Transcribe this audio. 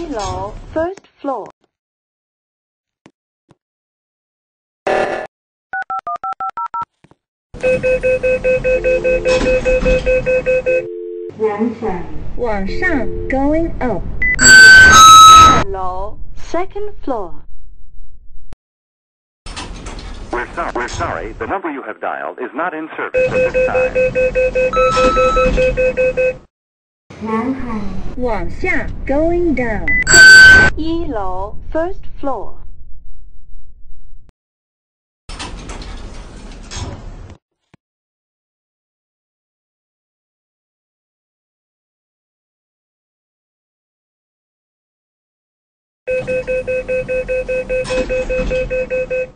一楼 first floor. 往上 going up. 二楼 second floor. We're sorry, the number you have dialed is not in service at this time. 往下 going down. 一楼 first floor. 2